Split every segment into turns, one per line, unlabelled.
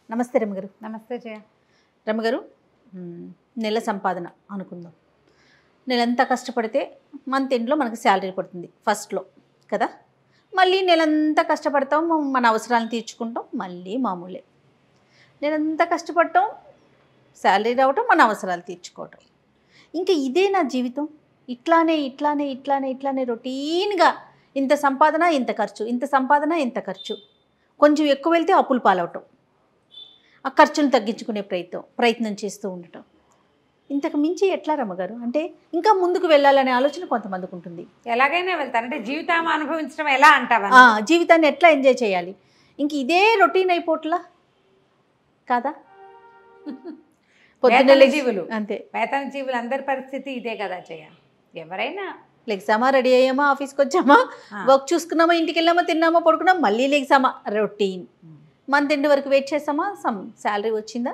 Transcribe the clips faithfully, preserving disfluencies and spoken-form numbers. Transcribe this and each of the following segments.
నమస్తే రమగారు.
నమస్తే జయ.
రమగారు, నెల సంపాదన అనుకుందాం. నెలంతా కష్టపడితే మంత్ ఎండ్లో మనకు శాలరీ పడుతుంది ఫస్ట్లో కదా. మళ్ళీ నెలంతా కష్టపడతాం, మన అవసరాలను తీర్చుకుంటాం, మళ్ళీ మామూలే. నెలంతా కష్టపడటం, శాలరీ రావటం, మన అవసరాలు తీర్చుకోవటం. ఇంకా ఇదే నా జీవితం, ఇట్లానే ఇట్లానే ఇట్లానే ఇట్లానే రొటీన్గా ఇంత సంపాదన ఇంత ఖర్చు, ఇంత సంపాదన ఇంత ఖర్చు. కొంచెం ఎక్కువ వెళ్తే అప్పులు పాలవటం, ఆ ఖర్చును తగ్గించుకునే ప్రయత్నం ప్రయత్నం చేస్తూ ఉండటం. ఇంతకు మించి ఎట్లా రమ్మగారు? అంటే ఇంకా ముందుకు వెళ్ళాలనే ఆలోచన కొంతమందికి ఉంటుంది.
ఎలాగైనా వెళ్తాను అంటే జీవితాన్ని అనుభవించడం ఎలా అంటావా?
జీవితాన్ని ఎట్లా ఎంజాయ్ చేయాలి? ఇంక ఇదే రొటీన్ అయిపోట్లా కాదా?
పొద్దున్న జీవులు
అంతే,
వేతన జీవులు అందరి పరిస్థితి ఇదే కదా జయ. ఎవరైనా
లెగ్సామా, రెడీ అయ్యామా, ఆఫీస్కి వచ్చామా, వర్క్ చూసుకున్నామా, ఇంటికి వెళ్ళామా, తిన్నామా, పడుకున్నామా, మళ్ళీ లెగ్సామా, రొటీన్. మంత్ ఎండ్ వరకు వెయిట్ చేస్తామా, సమ్ శాలరీ వచ్చిందా,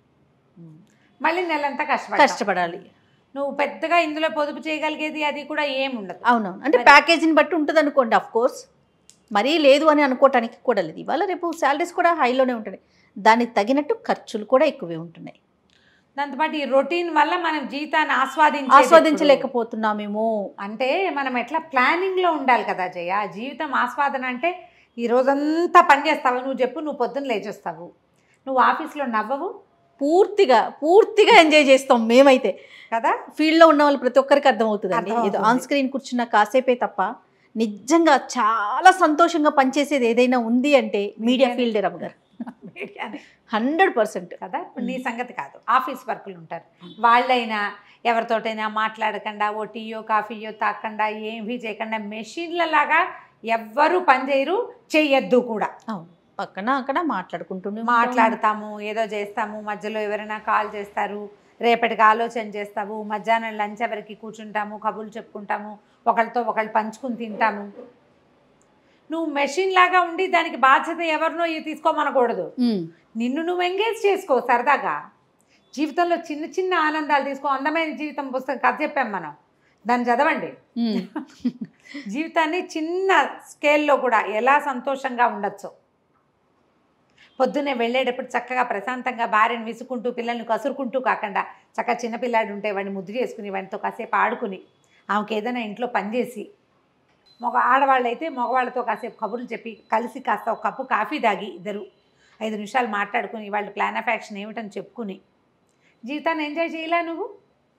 మళ్ళీ నెలంతా కష్టపడ
కష్టపడాలి.
నువ్వు పెద్దగా ఇందులో పొదుపు చేయగలిగేది అది కూడా ఏమి ఉండదు.
అవునవును, అంటే ప్యాకేజీని బట్టి ఉంటుంది అనుకోండి. ఆఫ్ కోర్స్ మరీ లేదు అని అనుకోవటానికి కూడా లేదు. ఇవాళ రేపు శాలరీస్ కూడా హైలోనే ఉంటున్నాయి, దానికి తగినట్టు ఖర్చులు కూడా ఎక్కువే ఉంటున్నాయి.
దాంతోపాటు ఈ రొటీన్ వల్ల మనం జీవితాన్ని ఆస్వాదించ
ఆస్వాదించలేకపోతున్నామేమో.
అంటే మనం ఎట్లా ప్లానింగ్లో ఉండాలి కదా జయ. జీవితం ఆస్వాదన అంటే ఈ రోజంతా పని చేస్తావు. నువ్వు చెప్పు, నువ్వు పొద్దున్న లేచేస్తావు, నువ్వు ఆఫీస్లో నవ్వవు,
పూర్తిగా పూర్తిగా ఎంజాయ్ చేస్తాం మేమైతే
కదా.
ఫీల్డ్లో ఉన్న వాళ్ళు ప్రతి ఒక్కరికి అర్థమవుతుందండి. ఏదో ఆన్ స్క్రీన్ కూర్చున్న కాసేపే తప్ప నిజంగా చాలా సంతోషంగా పనిచేసేది ఏదైనా ఉంది అంటే మీడియా ఫీల్డ్ రమ్మగారు. హండ్రెడ్ పర్సెంట్
కదా. నీ సంగతి కాదు, ఆఫీస్ వర్కులు ఉంటారు, వాళ్ళైనా ఎవరితోటైనా మాట్లాడకుండా, ఓ టీయో కాఫీయో తాకుండా, ఏమీ చేయకుండా మెషిన్లలాగా ఎవ్వరూ పనిచేయరు, చెయ్యొద్దు కూడా.
అవును, పక్కన అక్కడ మాట్లాడుకుంటూ
మాట్లాడతాము, ఏదో చేస్తాము, మధ్యలో ఎవరైనా కాల్ చేస్తారు, రేపటికి ఆలోచన చేస్తాము, మధ్యాహ్నం లంచ్ ఎవరికి కూర్చుంటాము, కబుర్లు చెప్పుకుంటాము, ఒకళ్ళతో ఒకళ్ళు పంచుకుని తింటాము. నువ్వు మెషిన్ లాగా ఉండి దానికి బాధ్యత ఎవరినో ఇవి తీసుకోమనకూడదు. నిన్ను నువ్వు ఎంగేజ్ చేసుకో సరదాగా. జీవితంలో చిన్న చిన్న ఆనందాలు తీసుకో. అందమైన జీవితం పుస్తకం కథ చెప్పాం మనం, దాన్ని చదవండి. జీవితాన్ని చిన్న స్కేల్లో కూడా ఎలా సంతోషంగా ఉండొచ్చు. పొద్దున్నే వెళ్ళేటప్పుడు చక్కగా ప్రశాంతంగా భార్యను విసుకుంటూ, పిల్లల్ని కసురుకుంటూ కాకుండా చక్కగా చిన్నపిల్లాడు ఉంటే వాడిని ముద్దు చేసుకుని వాడితో కాసేపు ఆడుకుని, ఆమెకి ఏదైనా ఇంట్లో పనిచేసి, మగ ఆడవాళ్ళు అయితే మగవాళ్ళతో కాసేపు కబుర్లు చెప్పి కలిసి కాస్త ఒక కప్పు కాఫీ తాగి ఇద్దరు ఐదు నిమిషాలు మాట్లాడుకుని వాళ్ళ ప్లాన్ ఆఫ్ యాక్షన్ ఏమిటని చెప్పుకుని జీవితాన్ని ఎంజాయ్ చేయలే? నువ్వు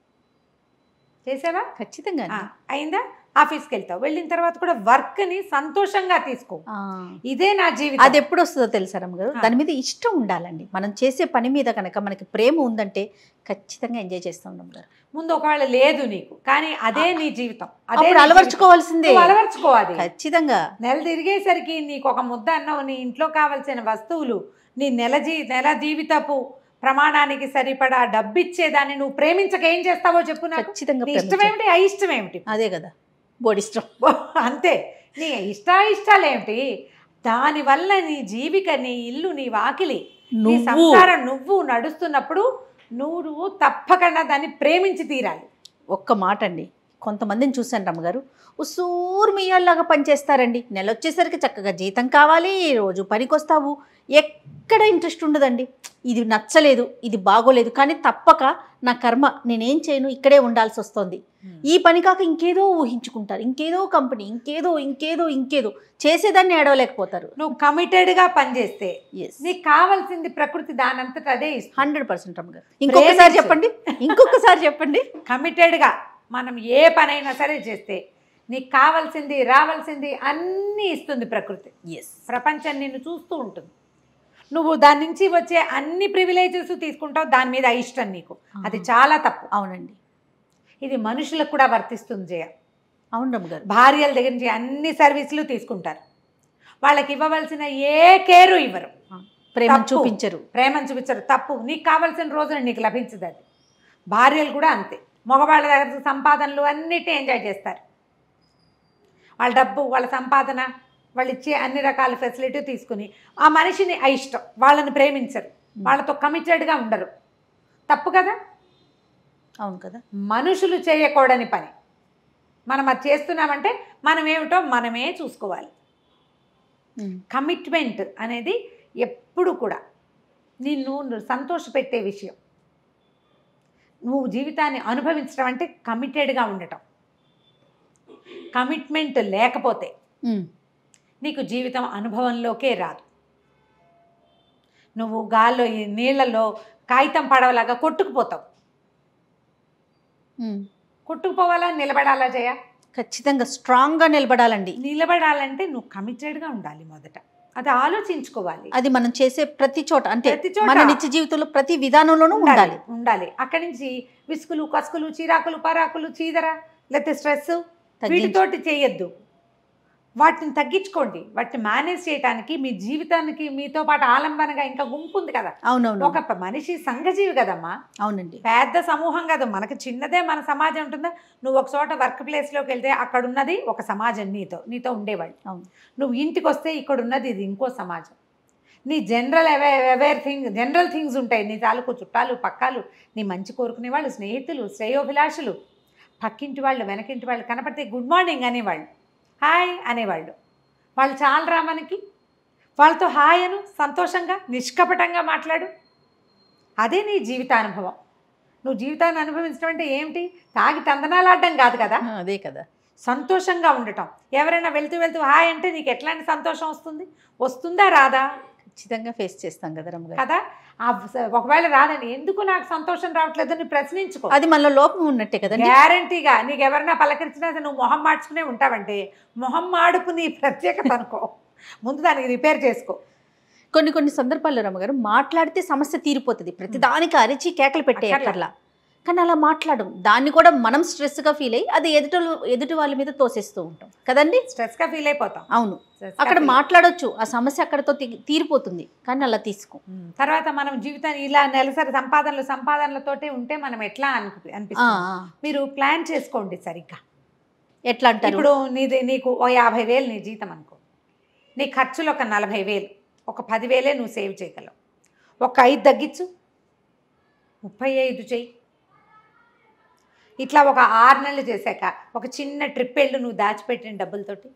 చేసావా?
ఖచ్చితంగా
అయిందా? ఆఫీస్కి వెళ్తావు, వెళ్ళిన తర్వాత కూడా వర్క్ని సంతోషంగా తీసుకో. ఇదే నా జీవితం.
అది ఎప్పుడు వస్తుందో తెలుసా రమ్మగారు? దాని మీద ఇష్టం ఉండాలండి. మనం చేసే పని మీద కనుక మనకి ప్రేమ ఉందంటే ఖచ్చితంగా ఎంజాయ్ చేస్తాం రమ్మగారు.
ముందు ఒకవేళ లేదు నీకు, కానీ అదే నీ జీవితం, అదే
అలవర్చుకోవాల్సిందే.
అలవర్చుకోవాలి
ఖచ్చితంగా.
నెల తిరిగేసరికి నీకు ఒక ముద్ద అన్నం, నీ ఇంట్లో కావాల్సిన వస్తువులు, నీ నెల జీ నెల జీవితపు ప్రమాణానికి సరిపడా డబ్బిచ్చేదాన్ని నువ్వు ప్రేమించక ఏం చేస్తావో చెప్పు నాకు.
ఖచ్చితంగా.
ఇష్టం ఏమిటి, అయిష్టం ఏమిటి?
అదే కదా బోడిష్టం.
అంతే. నీ ఇష్టాయిష్టాలు ఏమిటి? దానివల్ల నీ జీవిక, నీ ఇల్లు, నీ వాకిలి, నీ సంసారం నువ్వు నడుస్తున్నప్పుడు నువ్వు తప్పకుండా దాన్ని ప్రేమించి తీరాలి.
ఒక్క మాట అండి, కొంతమందిని చూశాను రమ్మగారు, ఉసూరు మియ్యాల్లాగా పనిచేస్తారండి. నెల వచ్చేసరికి చక్కగా జీతం కావాలి, రోజు పనికి వస్తావు, ఎక్కడ ఇంట్రెస్ట్ ఉండదండి. ఇది నచ్చలేదు, ఇది బాగోలేదు, కానీ తప్పక నా కర్మ, నేనేం చేయను, ఇక్కడే ఉండాల్సి వస్తుంది. ఈ పని కాక ఇంకేదో ఊహించుకుంటారు, ఇంకేదో కంపెనీ, ఇంకేదో ఇంకేదో ఇంకేదో చేసేదాన్ని ఏడవలేకపోతారు.
నువ్వు కమిటెడ్గా పనిచేస్తే నీకు కావాల్సింది ప్రకృతి దానంతట అదే ఇస్తుంది.
హండ్రెడ్ పర్సెంట్ రమ్మగారు. ఇంకొకసారి చెప్పండి, ఇంకొకసారి చెప్పండి.
కమిటెడ్గా మనం ఏ పనైనా సరే చేస్తే నీకు కావాల్సింది, రావాల్సింది అన్నీ ఇస్తుంది ప్రకృతి.
ఎస్,
ప్రపంచం నిన్ను చూస్తూ ఉంటుంది. నువ్వు దాని నుంచి వచ్చే అన్ని ప్రివిలేజెస్ తీసుకుంటావు, దాని మీద ఇష్టం నీకు. అది చాలా తప్పు.
అవునండి, ఇది
మనుషులకు కూడా వర్తిస్తుంది జయ.
అవును రమ్మగారు.
భార్యల దగ్గర నుంచి అన్ని సర్వీసులు తీసుకుంటారు, వాళ్ళకి ఇవ్వవలసిన ఏ కేరు ఇవ్వరు,
ప్రేమ చూపించరు.
ప్రేమను చూపించరు, తప్పు. నీకు కావాల్సిన రోజున నీకు లభించదు అది. భార్యలు కూడా అంతే. మగవాళ్ళ దగ్గర సంపాదనలు అన్నిటి ఎంజాయ్ చేస్తారు. వాళ్ళ డబ్బు, వాళ్ళ సంపాదన, వాళ్ళు ఇచ్చే అన్ని రకాల ఫెసిలిటీ తీసుకుని ఆ మనిషిని అయిష్టం, వాళ్ళని ప్రేమించరు, వాళ్ళతో కమిటెడ్గా ఉండరు. తప్పు కదా.
అవును కదా.
మనుషులు చేయకూడని పని మనం అది చేస్తున్నామంటే మనం ఏమిటో మనమే చూసుకోవాలి. కమిట్మెంట్ అనేది ఎప్పుడు కూడా నిన్ను సంతోషపెట్టే విషయం. నువ్వు జీవితాన్ని అనుభవించడం అంటే కమిటెడ్గా ఉండటం. కమిట్మెంట్ లేకపోతే నీకు జీవితం అనుభవంలోకే రాదు. నువ్వు గాల్లో నీళ్ళలో కాగితం పడవలాగా కొట్టుకుపోతావు. కొట్టుకుపోవాలా, నిలబడాలా జయ?
ఖచ్చితంగా స్ట్రాంగ్గా నిలబడాలండి.
నిలబడాలంటే నువ్వు కమిటెడ్గా ఉండాలి. మొదట అది ఆలోచించుకోవాలి.
అది మనం చేసే ప్రతి చోట, అంటే
ప్రతి చోట
మన నిత్య జీవితంలో ప్రతి విధానంలోనూ ఉండాలి
ఉండాలి అక్కడి నుంచి విసుకులు, కసుకులు, చిరాకులు, పరాకులు, చీదర లేకపోతే స్ట్రెస్ వీటితోటి చేయొద్దు. వాటిని తగ్గించుకోండి. వాటిని మేనేజ్ చేయడానికి మీ జీవితానికి మీతో పాటు ఆలంబనగా ఇంకా గుంపు ఉంది కదా.
అవునవును.
ఒక మనిషి సంఘజీవి కదమ్మా.
అవునండి.
పెద్ద సమూహం కదా, మనకి చిన్నదే మన సమాజం ఉంటుందా. నువ్వు ఒక చోట వర్క్ ప్లేస్లోకి వెళ్తే అక్కడ ఉన్నది ఒక సమాజం, నీతో నీతో ఉండేవాళ్ళు. నువ్వు ఇంటికి వస్తే ఇక్కడ ఉన్నది ఇది ఇంకో సమాజం. నీ జనరల్ అవే అవేర్ థింగ్ జనరల్ థింగ్స్ ఉంటాయి. నీ తాలూకు చుట్టాలు, పక్కాలు, నీ మంచి కోరుకునే వాళ్ళు, స్నేహితులు, శ్రేయోభిలాషులు, పక్కింటి వాళ్ళు, వెనకింటి వాళ్ళు కనపడితే గుడ్ మార్నింగ్ అనేవాళ్ళు, హాయ్ అనేవాళ్ళు. వాళ్ళు చాలరా మనకి. వాళ్ళతో హాయ్ అను, సంతోషంగా నిష్కపటంగా మాట్లాడు. అదే నీ జీవితానుభవం. నువ్వు జీవితాన్ని అనుభవించడం అంటే ఏమిటి? తాగి తందనాలు ఆడడం కాదు కదా.
అదే కదా,
సంతోషంగా ఉండటం. ఎవరైనా వెళ్తూ వెళ్తూ హాయ్ అంటే నీకు ఎట్లాంటి సంతోషం వస్తుంది? వస్తుందా రాదా?
ఖచ్చితంగా ఫేస్ చేస్తాం కదా రమ్మగారు
కదా. ఒకవేళ రాదని ఎందుకు నాకు సంతోషం రావట్లేదు అని ప్రశ్నించుకో.
అది మనలో లోపం ఉన్నట్టే కదా.
గ్యారంటీగా నీకు ఎవరైనా పలకరించినా నువ్వు మొహం మార్చుకునే ఉంటావంటే మొహం మాడుపు నీ ప్రత్యేకత అనుకో. ముందు దానికి రిపేర్ చేసుకో.
కొన్ని కొన్ని సందర్భాల్లో రమ్మగారు మాట్లాడితే సమస్య తీరిపోతుంది. ప్రతిదానికి అరిచి కేకలు పెట్టే అక్కర్లా. కానీ అలా మాట్లాడడం, దాన్ని కూడా మనం స్ట్రెస్గా ఫీల్ అయ్యి అది ఎదుటి ఎదుటి వాళ్ళ మీద తోసేస్తూ ఉంటాం కదండి.
స్ట్రెస్గా ఫీల్ అయిపోతాం.
అవును, అక్కడ మాట్లాడొచ్చు, ఆ సమస్య అక్కడతో తీరిపోతుంది. కానీ అలా తీసుకో.
తర్వాత మనం జీవితాన్ని ఇలా నెలసరి సంపాదనలు సంపాదనలతోటే ఉంటే మనం ఎట్లా అనిపి అనిపిస్తుంది. మీరు ప్లాన్ చేసుకోండి సరిగ్గా.
ఎట్లా అంటారు?
ఇప్పుడు నీది నీకు ఓ యాభై వేలు నీ జీతం అనుకో. నీ ఖర్చులు ఒక నలభై వేలు, ఒక పదివేలే నువ్వు సేవ్ చేయగలవు. ఒక ఐదు తగ్గించు, ముప్పై ఐదు చెయ్యి. ఇట్లా ఒక ఆరు నెలలు చేశాక ఒక చిన్న ట్రిప్ వెళ్ళు నువ్వు దాచిపెట్టిన డబ్బులతోటి.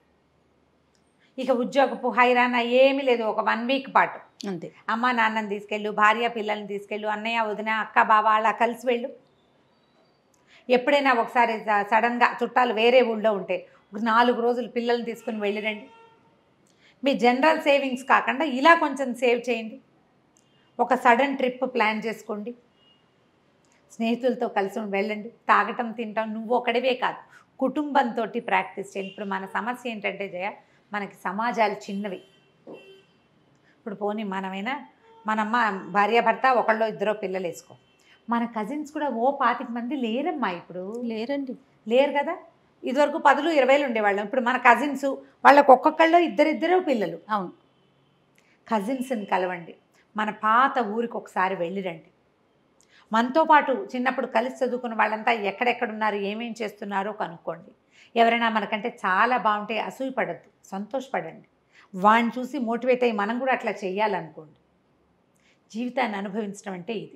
ఇక ఉద్యోగపు హైరానా ఏమీ లేదు. ఒక వన్ వీక్ పాటు
అంతే.
అమ్మ నాన్నని తీసుకెళ్ళు, భార్య పిల్లల్ని తీసుకెళ్ళు, అన్నయ్య వదిన అక్క బావ అలా కలిసి వెళ్ళు. ఎప్పుడైనా ఒకసారి సడన్గా చుట్టాలు వేరే ఊళ్ళో ఉంటే ఒక నాలుగు రోజులు పిల్లల్ని తీసుకుని వెళ్ళిరండి. మీ జనరల్ సేవింగ్స్ కాకుండా ఇలా కొంచెం సేవ్ చేయండి. ఒక సడన్ ట్రిప్ ప్లాన్ చేసుకోండి. స్నేహితులతో కలిసి వెళ్ళండి. తాగటం తింటాం నువ్వు ఒకడివే కాదు, కుటుంబంతో ప్రాక్టీస్ చేయండి. ఇప్పుడు మన సమస్య ఏంటంటే జయ, మనకి సమాజాలు చిన్నవి. ఇప్పుడు పోనీ మనమైనా మనమ్మ భార్యాభర్త ఒకళ్ళో ఇద్దరో పిల్లలు వేసుకో. మన కజిన్స్ కూడా ఓ పాతిక మంది లేరమ్మా. ఇప్పుడు
లేరండి,
లేరు కదా. ఇదివరకు పదులు ఇరవైలు ఉండేవాళ్ళం. ఇప్పుడు మన కజిన్స్ వాళ్ళకు ఒక్కొక్కళ్ళో ఇద్దరిద్దరు పిల్లలు.
అవును.
కజిన్స్ని కలవండి. మన పాత ఊరికి ఒకసారి వెళ్ళిరండి. మనతో పాటు చిన్నప్పుడు కలిసి చదువుకున్న వాళ్ళంతా ఎక్కడెక్కడున్నారు, ఏమేం చేస్తున్నారో కనుక్కోండి. ఎవరైనా మనకంటే చాలా బాగుంటే అసూయపడద్దు, సంతోషపడండి. వాడిని చూసి మోటివేట్ అయ్యి మనం కూడా అట్లా చేయాలనుకోండి. జీవితాన్ని అనుభవించడం అంటే ఇది.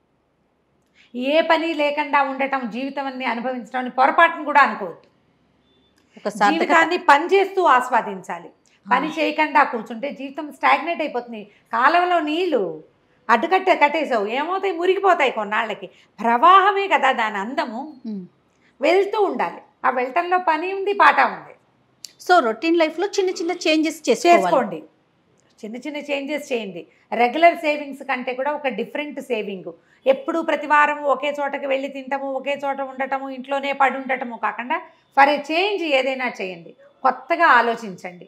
ఏ పని లేకుండా ఉండటం జీవితం అన్ని అనుభవించడం అని పొరపాటును కూడా అనుకోవద్దు. జీవితాన్ని పని చేస్తూ ఆస్వాదించాలి. పని చేయకుండా కూర్చుంటే జీవితం స్టాగ్నేట్ అయిపోతుంది. కాలంలో నీళ్లు అడ్డుకట్టే కట్టేసావు ఏమవుతాయి, మురిగిపోతాయి కొన్నాళ్ళకి. ప్రవాహమే కదా దాని అందము. వెళ్తూ ఉండాలి. ఆ వెళ్ళటంలో పని ఉంది, పాట ఉంది.
సో రొటీన్ లైఫ్లో చిన్న చిన్న చేంజెస్
చేసుకోండి. చిన్న చిన్న చేంజెస్ చేయండి. రెగ్యులర్ సేవింగ్స్ కంటే కూడా ఒక డిఫరెంట్ సేవింగ్. ఎప్పుడు ప్రతి వారం ఒకే చోటకి వెళ్ళి తింటాము, ఒకే చోట ఉండటము, ఇంట్లోనే పడి ఉండటము కాకుండా ఫర్ ఏ చేంజ్ ఏదైనా చేయండి. కొత్తగా ఆలోచించండి.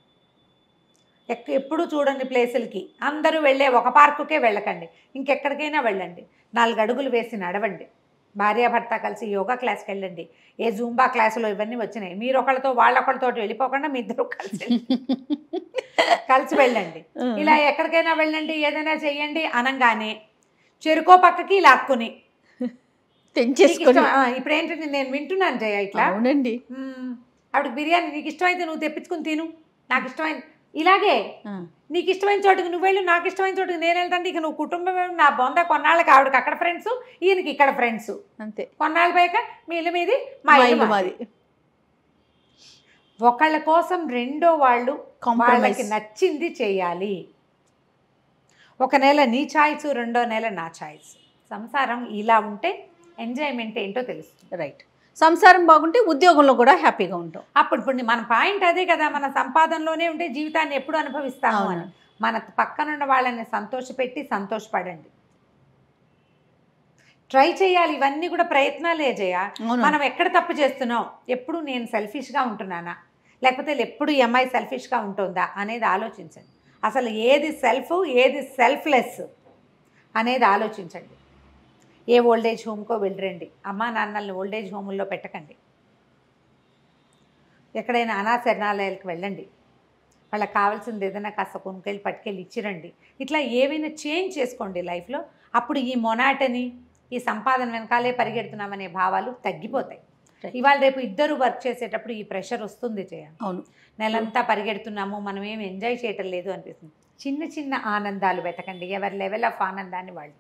ఎక్ ఎప్పుడు చూడండి ప్లేసులకి. అందరూ వెళ్ళే ఒక పార్కుకే వెళ్ళకండి, ఇంకెక్కడికైనా వెళ్ళండి. నాలుగు అడుగులు వేసి నడవండి. భార్యాభర్త కలిసి యోగా క్లాస్కి వెళ్ళండి. ఏ జూంబా క్లాసులో ఇవన్నీ వచ్చినాయి. మీరు ఒకళ్ళతో వాళ్ళొకళ్ళతో వెళ్ళిపోకుండా మీ ఇద్దరు కలిసి కలిసి వెళ్ళండి. ఇలా ఎక్కడికైనా వెళ్ళండి, ఏదైనా చెయ్యండి అనగానే చెరుకో పక్కకి లాక్కుని ఇప్పుడు ఏంటంటే నేను వింటున్నాను జయ ఇట్లా.
అవునండి.
ఆవిడకి బిర్యానీ నీకు ఇష్టమైతే నువ్వు తెప్పించుకుని తిను, నాకు ఇష్టమైంది ఇలాగే. నీకు ఇష్టమైన చోటుకి నువ్వు వెళ్ళు, నాకు ఇష్టమైన చోటుకి నేను వెళ్తాను. ఇక నువ్వు కుటుంబం నా బొంద. కొన్నాళ్ళకి ఆవిడకి అక్కడ ఫ్రెండ్స్, ఈయనకి ఇక్కడ ఫ్రెండ్స్.
అంతే.
కొన్నాళ్ళ పైక మీ ఇల్లు మీది, మా ఇల్లు మాది. ఒకళ్ళ కోసం రెండో వాళ్ళు వాళ్ళకి నచ్చింది చేయాలి. ఒక నెల నీ ఛాయిస్, రెండో నెల నా ఛాయిస్. సంసారం ఇలా ఉంటే ఎంజాయ్మెంట్ ఏంటో తెలుస్తుంది.
రైట్. సంసారం బాగుంటే ఉద్యోగంలో కూడా హ్యాపీగా ఉంటాం.
అప్పుడు ఇప్పుడు మన పాయింట్ అదే కదా, మన సంపాదనలోనే ఉంటే జీవితాన్ని ఎప్పుడు అనుభవిస్తాము అని. మన పక్కనున్న వాళ్ళని సంతోషపెట్టి సంతోషపడండి, ట్రై చేయాలి. ఇవన్నీ కూడా ప్రయత్నాలే చేయ. మనం ఎక్కడ తప్పు చేస్తున్నాం, ఎప్పుడు నేను సెల్ఫిష్గా ఉంటున్నానా, లేకపోతే ఎప్పుడు ఈ అమ్మాయి సెల్ఫిష్గా ఉంటుందా అనేది ఆలోచించండి. అసలు ఏది సెల్ఫ్, ఏది సెల్ఫ్లెస్ అనేది ఆలోచించండి. ఏ ఓల్డేజ్ హోమ్కో వెళ్ళరండి, అమ్మా నాన్నల్ని ఓల్డేజ్ హోముల్లో పెట్టకండి. ఎక్కడైనా అనాశరణాలయాలకు వెళ్ళండి, వాళ్ళకి కావాల్సింది ఏదైనా కాస్త కొనుకెళ్ళి పట్టుకెళ్ళి ఇచ్చిరండి. ఇట్లా ఏవైనా చేంజ్ చేసుకోండి లైఫ్లో. అప్పుడు ఈ మొనాటని, ఈ సంపాదన వెనకాలే పరిగెడుతున్నామనే భావాలు తగ్గిపోతాయి. ఇవాళ రేపు ఇద్దరు వర్క్ చేసేటప్పుడు ఈ ప్రెషర్ వస్తుంది చేయాలి.
అవును,
నెలంతా పరిగెడుతున్నాము, మనం ఏం ఎంజాయ్ చేయటం లేదు అనిపిస్తుంది. చిన్న చిన్న ఆనందాలు వెతకండి. ఎవరి లెవెల్ ఆఫ్ ఆనందాన్ని వాళ్ళు,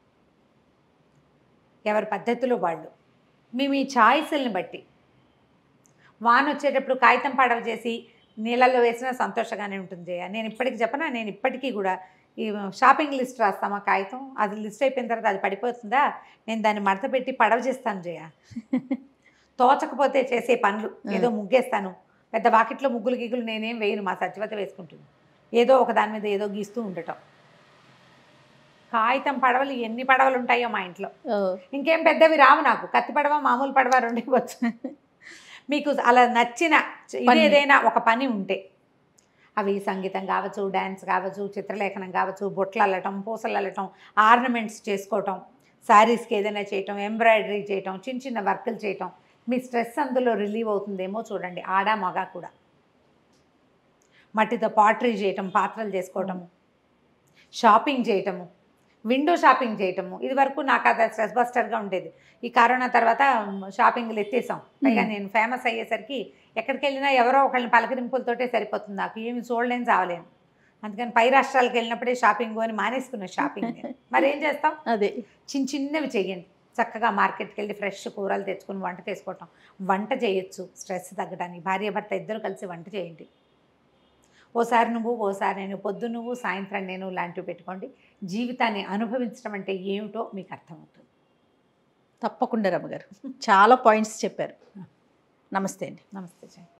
ఎవరి పద్ధతిలో వాళ్ళు, మీ మీ ఛాయిస్ని బట్టి. వాన వచ్చేటప్పుడు కాగితం పడవ చేసి నీళ్ళల్లో వేసినా సంతోషంగానే ఉంటుంది జయ. నేను ఇప్పటికి చెప్పనా, నేను ఇప్పటికీ కూడా ఈ షాపింగ్ లిస్ట్ రాస్తామా కాగితం, అది లిస్ట్ అయిపోయిన తర్వాత అది పడిపోతుందా, నేను దాన్ని మడత పెట్టి పడవ చేస్తాను జయ. తోచకపోతే చేసే పనులు, ఏదో ముగ్గేస్తాను, పెద్ద వాకిట్లో ముగ్గులు గిగ్గులు నేనేం వేయను, మా సత్యవత వేసుకుంటుంది. ఏదో ఒక దాని మీద ఏదో గీస్తూ ఉండటం. కాగితం పడవలు ఎన్ని పడవలు ఉంటాయో మా ఇంట్లో. ఇంకేం పెద్దవి రావు నాకు, కత్తి పడవ మామూలు పడవ రెండు వచ్చు. మీకు అలా నచ్చిన ఏదైనా ఒక పని ఉంటే, అవి సంగీతం కావచ్చు, డ్యాన్స్ కావచ్చు, చిత్రలేఖనం కావచ్చు, బొట్లు అల్లటం, పూసలు అల్లటం, ఆర్నమెంట్స్ చేసుకోవటం, శారీస్కి ఏదైనా చేయటం, ఎంబ్రాయిడరీ చేయటం, చిన్న చిన్న వర్కులు చేయటం, మీ స్ట్రెస్ అందులో రిలీవ్ అవుతుందేమో చూడండి. ఆడ మగ కూడా. మట్టితో పాటరీ చేయటం, పాత్రలు చేసుకోవటము, షాపింగ్ చేయటము, విండో షాపింగ్ చేయటము. ఇది వరకు నాకు అది స్ట్రెస్ బస్టర్గా ఉండేది. ఈ కరోనా తర్వాత షాపింగ్లు ఎత్తేసాం. పైగా నేను ఫేమస్ అయ్యేసరికి ఎక్కడికి వెళ్ళినా ఎవరో ఒకళ్ళని పలకరింపులతోటే సరిపోతుంది, నాకు ఏమి చూడలేని చావలేను. అందుకని పై రాష్ట్రాలకు వెళ్ళినప్పుడే షాపింగ్ అని మానేసుకున్న షాపింగ్. మరి ఏం చేస్తాం, అదే చిన్న చిన్నవి చెయ్యండి. చక్కగా మార్కెట్కి వెళ్ళి ఫ్రెష్ కూరలు తెచ్చుకుని వంట చేసుకోవటం. వంట చేయొచ్చు స్ట్రెస్ తగ్గడానికి. భార్య భర్త ఇద్దరు కలిసి వంట చేయండి. ఓసారి నువ్వు, ఓసారి నేను, పొద్దు నువ్వు, సాయంత్రం నేను లాంటివి పెట్టుకోండి. జీవితాన్ని అనుభవించడం అంటే ఏమిటో మీకు అర్థమవుతుంది.
తప్పకుండా రమ్మగారు చాలా పాయింట్స్ చెప్పారు. నమస్తే అండి.
నమస్తే.